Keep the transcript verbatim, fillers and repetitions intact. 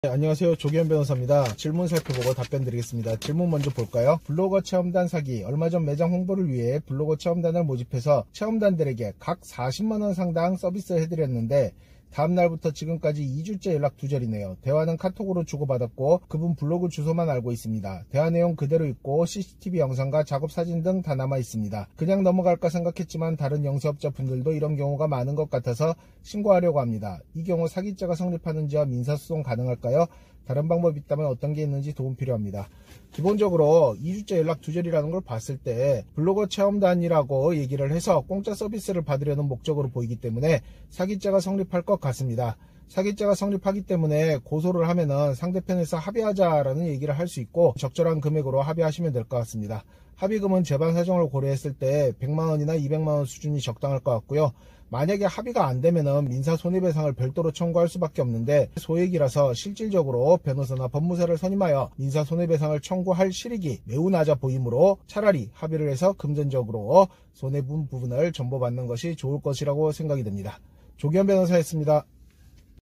네, 안녕하세요. 조기현 변호사입니다. 질문 살펴보고 답변 드리겠습니다. 질문 먼저 볼까요? 블로거 체험단 사기. 얼마 전 매장 홍보를 위해 블로거 체험단을 모집해서 체험단들에게 각 사십만 원 상당 서비스를 해드렸는데 다음날부터 지금까지 이 주째 연락 두절이네요. 대화는 카톡으로 주고받았고 그분 블로그 주소만 알고 있습니다. 대화 내용 그대로 있고 씨씨티비 영상과 작업 사진 등 다 남아 있습니다. 그냥 넘어갈까 생각했지만 다른 영세업자분들도 이런 경우가 많은 것 같아서 신고하려고 합니다. 이 경우 사기죄가 성립하는지와 민사소송 가능할까요? 다른 방법이 있다면 어떤 게 있는지 도움 필요합니다. 기본적으로 이 주째 연락 두절이라는 걸 봤을 때 블로거 체험단이라고 얘기를 해서 공짜 서비스를 받으려는 목적으로 보이기 때문에 사기죄가 성립할 것 같습니다. 사기죄가 성립하기 때문에 고소를 하면은 상대편에서 합의하자라는 얘기를 할 수 있고 적절한 금액으로 합의하시면 될 것 같습니다. 합의금은 재반 사정을 고려했을 때 백만 원이나 이백만 원 수준이 적당할 것 같고요. 만약에 합의가 안 되면은 민사 손해배상을 별도로 청구할 수밖에 없는데 소액이라서 실질적으로 변호사나 법무사를 선임하여 민사 손해배상을 청구할 실익이 매우 낮아 보이므로 차라리 합의를 해서 금전적으로 손해본 부분을 전보받는 것이 좋을 것이라고 생각이 됩니다. 조기현 변호사였습니다.